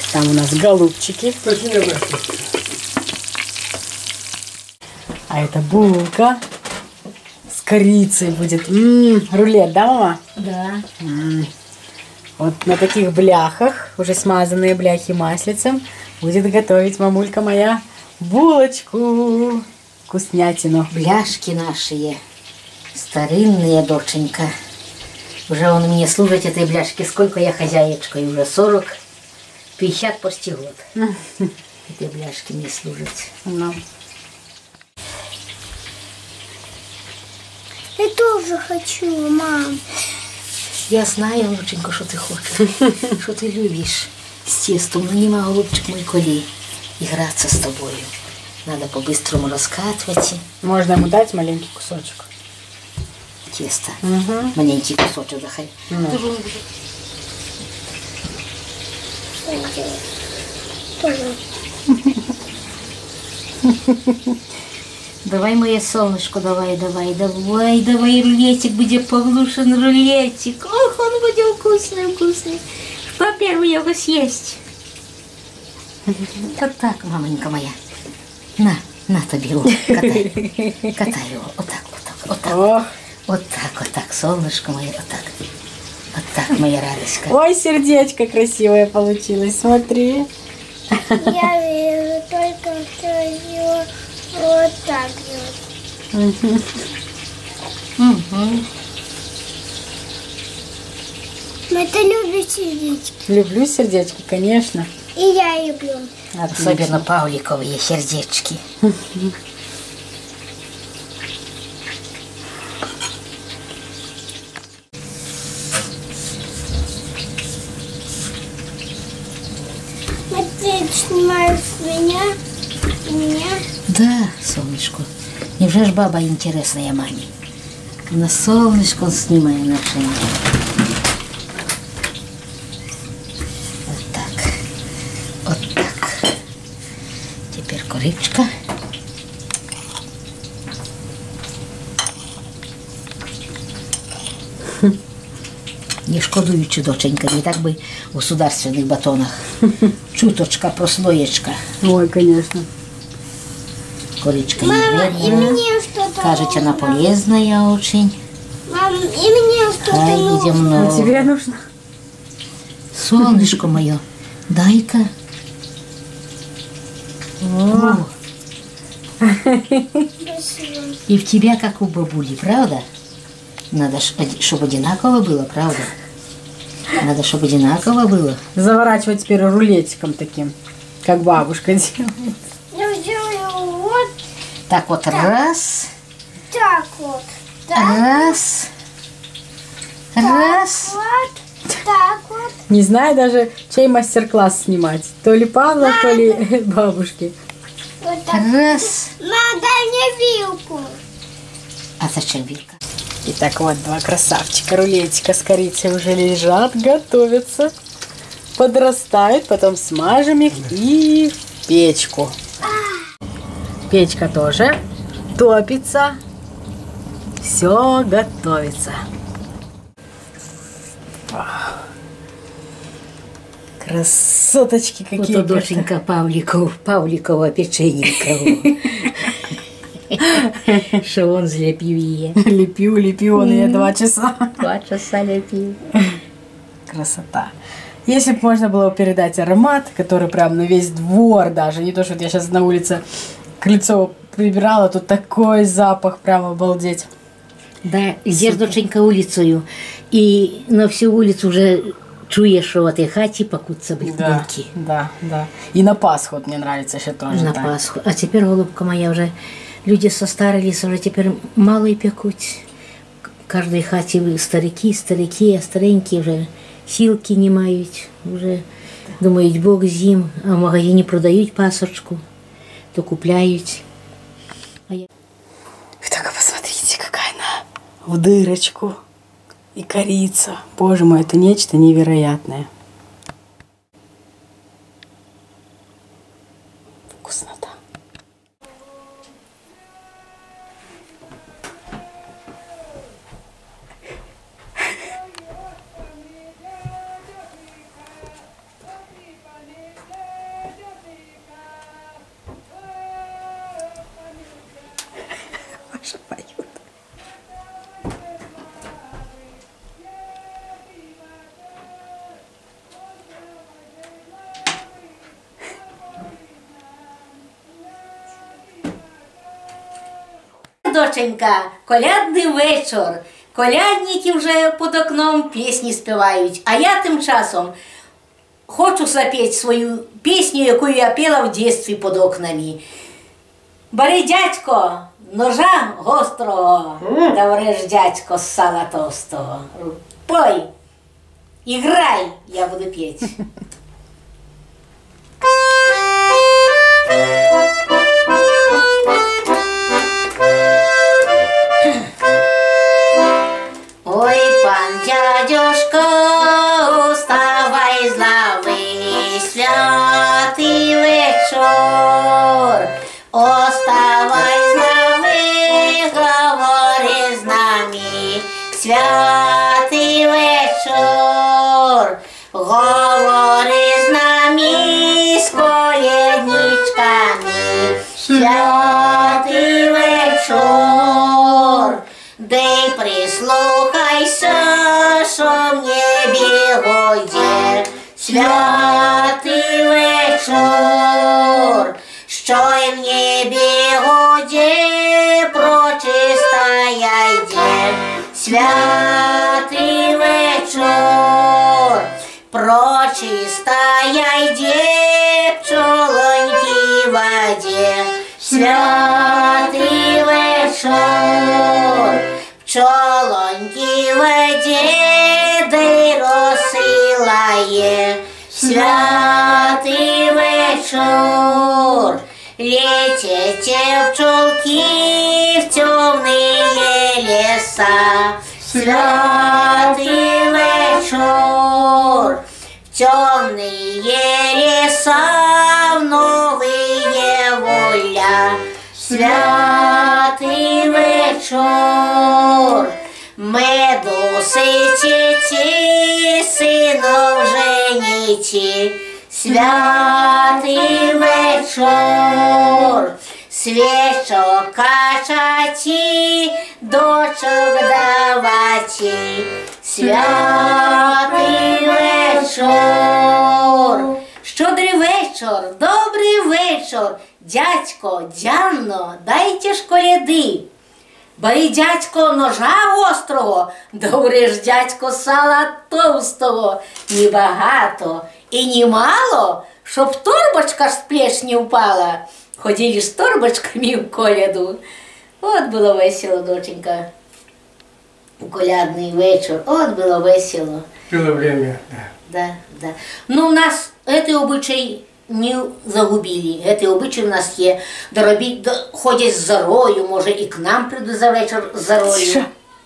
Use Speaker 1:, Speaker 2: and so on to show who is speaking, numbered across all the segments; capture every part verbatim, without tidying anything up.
Speaker 1: Там у нас голубчики. А это булка с корицей будет. М-м, рулет, да, мама?
Speaker 2: Да.
Speaker 1: М-м. Вот на таких бляхах, уже смазанные бляхи маслицем, будет готовить мамулька моя булочку. Вкуснятину.
Speaker 2: Бляшки наши старинные, доченька. Уже он мне служит этой бляшки. Сколько я хозяечкой? Уже сорок, пятьдесят почти год. Этой бляшки мне служат.
Speaker 1: Ну.
Speaker 3: Я тоже хочу, мам.
Speaker 2: Я знаю, внученька, что ты хочешь, что ты любишь с тестом. Но не могу, голубчик мой, коли играться с тобой. Надо по-быстрому раскатывать.
Speaker 1: Можно ему дать маленький кусочек.
Speaker 2: Тесто.
Speaker 1: Угу.
Speaker 2: Маленький кусочек захай.
Speaker 1: Ну.
Speaker 3: Тоже.
Speaker 2: Давай, моє солнышко, давай, давай, давай, давай, рулетик будет поглушен, рулетик. Ох, он будет вкусный, вкусный. Кто первый его съесть? Вот так, мамонька моя. На, на тобі, о, катай, катай его, вот так, вот так, вот так,
Speaker 1: Ох.
Speaker 2: вот так, вот так, солнышко мое, вот так, вот так, моя радостка.
Speaker 1: Ой, сердечко красивое получилось, смотри.
Speaker 3: Я вижу только, что его вот так вот.
Speaker 2: Угу.
Speaker 3: Это любит сердечки.
Speaker 1: Люблю сердечки, конечно.
Speaker 3: И я люблю.
Speaker 1: Отлично.
Speaker 2: Особенно павликовые сердечки.
Speaker 3: Вот ты снимаешь меня, меня.
Speaker 2: Да, солнышко. Невже ж баба интересная маме? На солнышко он снимает наше. Вот так. Вот так. Теперь коричка. Не шкодуючи, доченька, не так бы в государственных батонах. Чуточка, прослоечка.
Speaker 1: Ой, конечно.
Speaker 2: Коричка
Speaker 3: Мама,
Speaker 2: не
Speaker 3: и
Speaker 2: вредная.
Speaker 3: мне что-то
Speaker 2: Кажется, она
Speaker 3: нужно.
Speaker 2: полезная очень.
Speaker 3: Мам, и мне что-то
Speaker 2: Хай
Speaker 3: нужно.
Speaker 2: идем
Speaker 1: А
Speaker 2: на...
Speaker 1: тебе нужно?
Speaker 2: Солнышко мое, дай-ка. О,
Speaker 3: Спасибо.
Speaker 2: и в тебя, как у бабули, правда? Надо, чтобы одинаково было, правда? Надо, чтобы одинаково было.
Speaker 1: Заворачивать теперь рулетиком таким, как бабушка делает.
Speaker 3: Я сделаю вот
Speaker 2: Так вот, раз,
Speaker 3: так вот. Так
Speaker 2: раз, раз.
Speaker 3: вот. Так вот.
Speaker 1: Не знаю даже, чей мастер-класс снимать. То ли Павла, то ли бабушки.
Speaker 3: Вот так.
Speaker 2: Раз.
Speaker 3: Мам, дай мне вилку.
Speaker 2: А зачем вилка?
Speaker 1: Итак, вот два красавчика рулетика с корицей уже лежат, готовятся. Подрастают, потом смажем их и в печку. Печка тоже топится. Все готовится. Красоточки какие.
Speaker 2: Вот доченька Павликов, Павликова печененького. Что он злепил ее.
Speaker 1: Лепил, лепил он ее два часа.
Speaker 2: Два часа лепил.
Speaker 1: Красота. Если бы можно было передать аромат, который прям на весь двор даже, не то, что вот я сейчас на улице крыльцо прибирала, тут такой запах, прям обалдеть.
Speaker 2: Да, йдеш, доченька, улицею, і на всю вулицю вже чуєш, що в этой хаті пекуться
Speaker 1: Да,
Speaker 2: булки.
Speaker 1: да, да. И на Пасху вот мне нравится еще тоже.
Speaker 2: На
Speaker 1: так.
Speaker 2: Пасху. А тепер, голубка моя, вже люди состарились, вже тепер мало і пекуть. В кожній хаті старики, старики, а старенькі вже сілки не мають. Вже думають, Бог з ним, а в магазині продають пасочку, то купляють. А я...
Speaker 1: Вы только посмотрите, какая она в дырочку. И корица. Боже мой, это нечто невероятное. Вкуснота.
Speaker 2: доченька, колядний вечір. Колядники вже під окном пісні співають. А я тим часом хочу запеть свою пісню, яку я пела в дитинстві під окнами. Бери, дядько, ножа гострого, да врежь, дядько, сала товстого. Пой, играй, я буду петь. Ой, пан дядюшка, уставай з лави, святий вечір. Оставай з нами, говори з нами, святий вечір. Говори з нами, з колядничками, святий вечір. Дай прислухайся, що в небі гуде, святий вечір. Що й в небі гуде, прочистая йде, святий вечір. Прочистая йде, пчолоньки в воде, святий вечір. Пчолоньки в воде, да й розсилає, святий вечір. Летите пчелки в темные леса, святый вечер. В темные леса, в новые воля, святый вечер. Меду сычите, сынов жените, святий вечір. Свічок качаті, дочок даваті, святий вечір. Щодрий вечір, добрий вечір, дядько, Дянно, дайте ж коляди. Бери, дядько, ножа острого, добре ж, дядько, сала товстого, ні багато і ні мало, щоб торбочка з плеч не впала. Ходили з торбочками в коляду. От було весело, доченька. У колядний вечір. От було весело.
Speaker 4: Было время, да.
Speaker 2: Да, да. Ну, у нас эти обычай не загубили. Эти обычай у нас є. Доробіть, до, ходять з зарою, може і к нам прийдуть за вечір з зарою.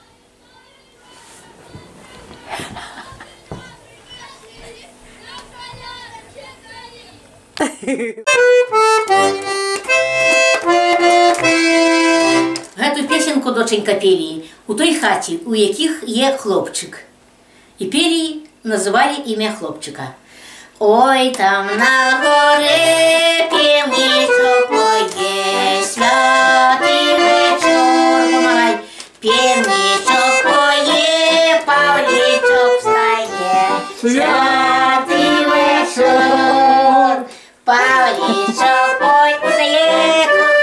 Speaker 2: Эту песенку, доченька, пели у той хаті, у яких є хлопчик. І пели, називали ім'я хлопчика. Ой, там на горе півничок поє, святий вечір, помагай. Півничок поє, Павлічок встає, святий вечір. Павлічок поє,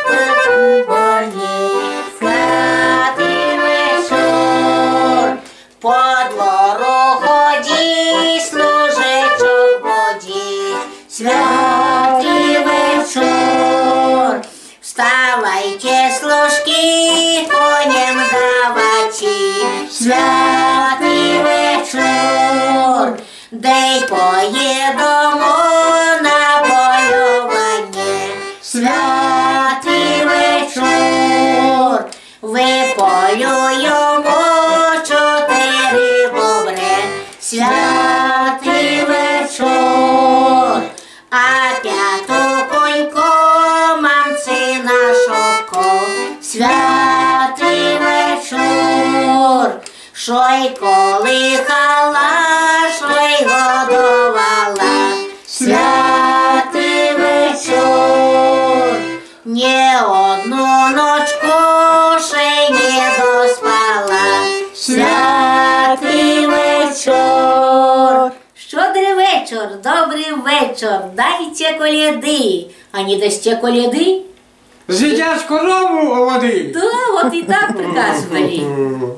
Speaker 2: святий вечір. По двору ході, служечок воді, святий вечір. Вставайте, служки, коням давачі, святий вечір. Дай поїдемо на полювання, святий вечір. Виполюємо чотири бобри, святий вечір. А п'яту коньку мамці на шовко, святий вечір. Що й колихала, що й годувала, святий вечір. Не одну ночку ще не доспала, святий вечір. Щодрий вечір, добрий вечір, дайте коляди, а не дасте коляди,
Speaker 4: Съедят корову у воды.
Speaker 2: Да, вот и так приказывали.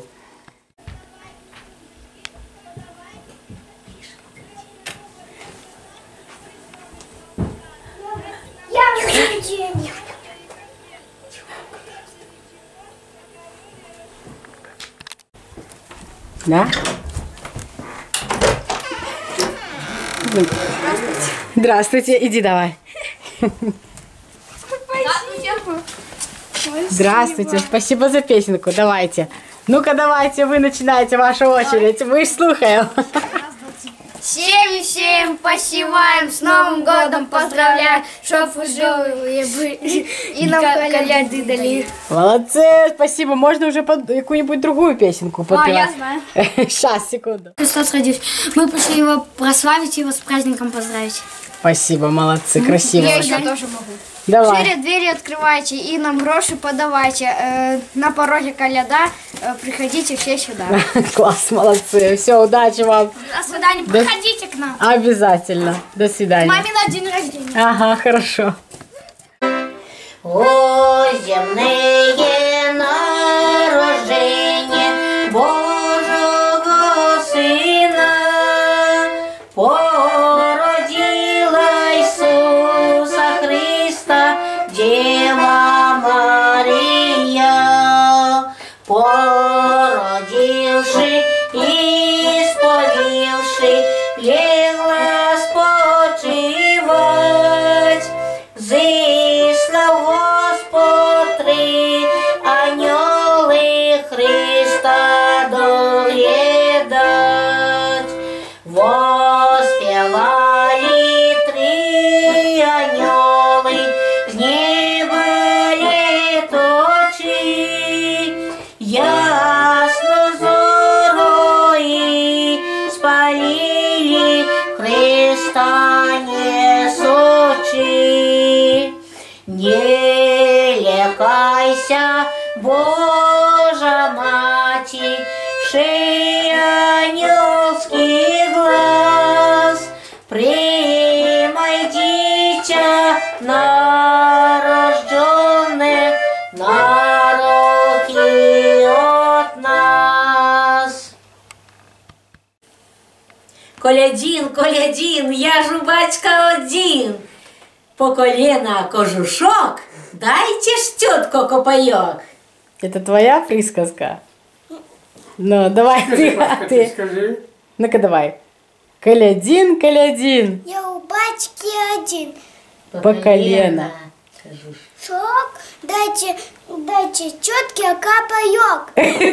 Speaker 3: Я уже денег.
Speaker 1: Да? Здравствуйте, иди давай. Здравствуйте, спасибо за песенку, давайте. Ну-ка давайте, вы начинаете, ваша очередь, мы ж слухаем.
Speaker 3: Всем всем посеваем, с Новым годом поздравляем, чтоб вы живые были и нам коляды дали.
Speaker 1: Молодцы, спасибо. Можно уже под какую-нибудь другую песенку подпевать?
Speaker 3: А, я знаю.
Speaker 1: Сейчас, секунду.
Speaker 3: Христос родился. Мы пришли его прославить, его с праздником поздравить.
Speaker 1: Спасибо, молодцы, красиво.
Speaker 3: Я еще тоже могу.
Speaker 1: Давай.
Speaker 3: Шире двери открывайте и нам гроши подавайте. Э, на пороге коляда, э, приходите все сюда.
Speaker 1: Класс, молодцы. Все, удачи вам.
Speaker 3: До свидания,
Speaker 1: До-
Speaker 3: приходите к нам.
Speaker 1: Обязательно. До свидания.
Speaker 3: Маме на день рождения.
Speaker 1: Ага, хорошо.
Speaker 2: О, земные народження Божого Сина, породила Ісуса Христа, Дева Марія, породивши і сповівши, легла спочивать. Зислав Господь три аньоли Христа доглядать. Воспевали три аньоли з неба леточі, ясно зорої спалили Христа несучи. Не лякайся, Божа Мати, шей ангельский глаз, примай дитя нарожденное на руки от нас. Колядін, колядін, я ж у батька один. По колено кожушок, дайте ж, тетко, копайок.
Speaker 1: Это твоя присказка? Ну, давай ты, а ты.
Speaker 4: Скажи.
Speaker 1: Ну-ка давай. Колядин, колядин.
Speaker 3: Я у батьки один.
Speaker 1: По колено.
Speaker 3: Шок, дайте, дайте четкий копаек.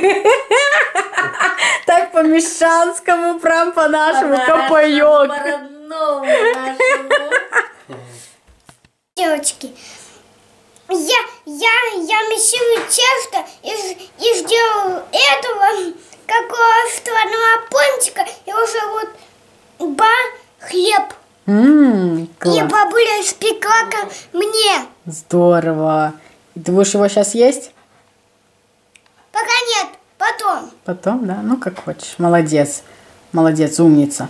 Speaker 1: Так по-мещанскому, прям по-нашему, копаёк.
Speaker 2: По-родному нашему.
Speaker 3: Девочки, я, я, я месила тесто и, и сделала этого какого-то пончика и уже вот ба хлеб.
Speaker 1: Ммм,
Speaker 3: И
Speaker 1: класс.
Speaker 3: бабуля испекла ко мне.
Speaker 1: Здорово. И ты будешь его сейчас есть?
Speaker 3: Пока нет, потом.
Speaker 1: Потом, да? Ну, как хочешь. Молодец. Молодец, умница.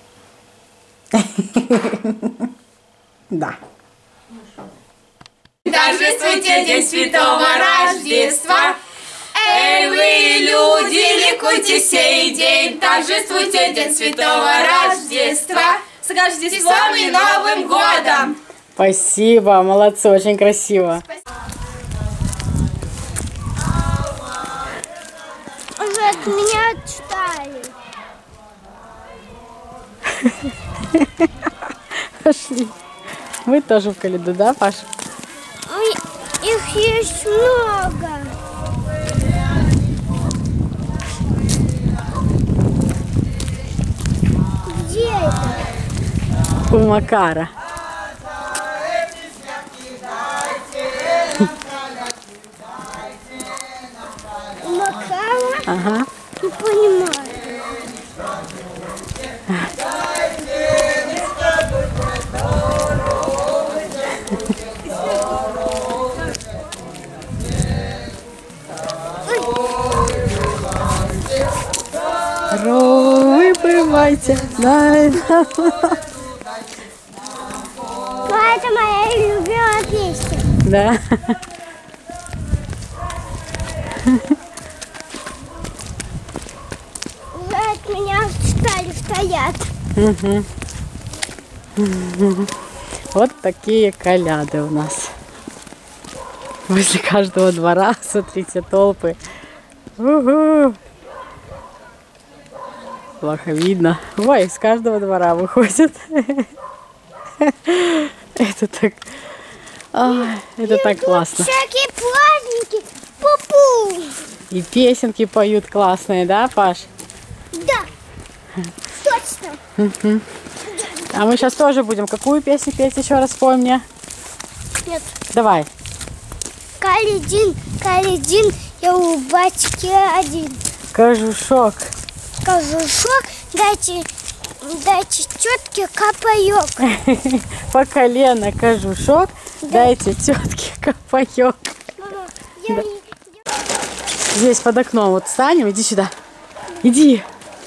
Speaker 1: Да.
Speaker 5: Торжествуйте День Святого Рождества. Эй, вы, люди, ликуйте сей день. Торжествуйте День Святого Рождества с Рождеством и Новым годом.
Speaker 1: Спасибо, молодцы, очень красиво.
Speaker 3: Уже от меня отстали.
Speaker 1: Пошли. Вы тоже в коляду, да, Паша?
Speaker 3: Ой, их есть много. Где это?
Speaker 1: У Макара.
Speaker 3: Макара?
Speaker 1: Ага.
Speaker 3: Не понимаю.
Speaker 1: Ровы бывайте.
Speaker 3: Это моя любимая песня.
Speaker 1: Да.
Speaker 3: Уже от меня стали стоят.
Speaker 1: Угу. Вот такие коляды у нас. Возле каждого двора, смотрите, толпы. Угу. Плохо видно. Ой, с каждого двора выходят. Это так... Ай, это так классно.
Speaker 3: Всякие праздники. Пу-пу.
Speaker 1: И песенки поют классные, да, Паш?
Speaker 3: Да. Точно.
Speaker 1: Угу. А мы сейчас тоже будем. Какую песню петь, еще раз помни?
Speaker 3: Нет.
Speaker 1: Давай.
Speaker 3: Каледин, каледин, я у батьки один.
Speaker 1: Кожушок.
Speaker 3: Кожушок, дайте, дайте тетке капаек.
Speaker 1: По колено кожушок, дайте тетке капаек.
Speaker 3: Мама, я,
Speaker 1: Да.
Speaker 3: я,
Speaker 1: Здесь под окном вот встанем, иди сюда. Иди.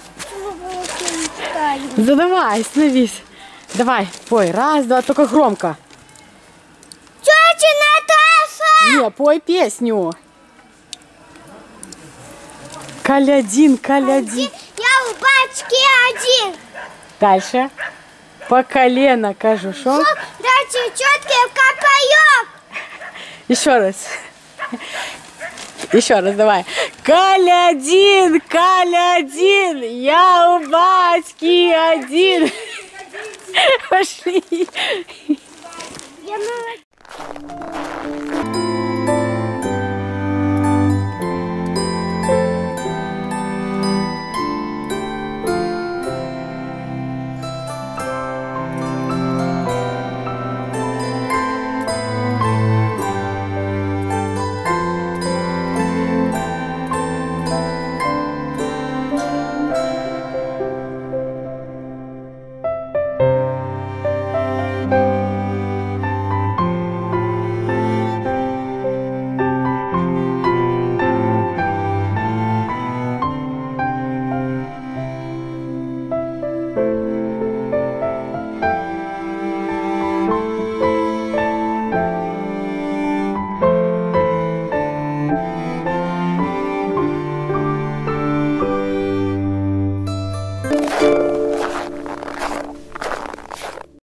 Speaker 1: Да давай, становись. Давай, пой. Раз, два, только громко.
Speaker 3: Тетя Наташа!
Speaker 1: Не, пой песню. Калядин, калядин.
Speaker 3: Я у батьки один.
Speaker 1: Дальше. По колено кожушок.
Speaker 3: Дайте тетке капаек.
Speaker 1: Еще раз. Еще раз, давай. Калядин, калядин, я у батьки один. Пошли.
Speaker 3: Я молодец.